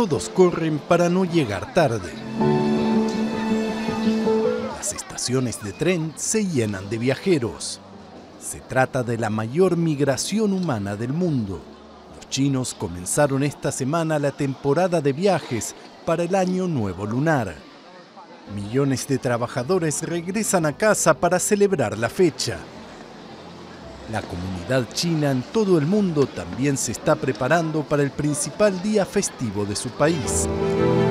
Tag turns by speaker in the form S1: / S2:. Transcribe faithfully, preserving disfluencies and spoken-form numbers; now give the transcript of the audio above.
S1: Todos corren para no llegar tarde. Las estaciones de tren se llenan de viajeros. Se trata de la mayor migración humana del mundo. Los chinos comenzaron esta semana la temporada de viajes para el Año Nuevo Lunar. Millones de trabajadores regresan a casa para celebrar la fecha. La comunidad china en todo el mundo también se está preparando para el principal día festivo de su país.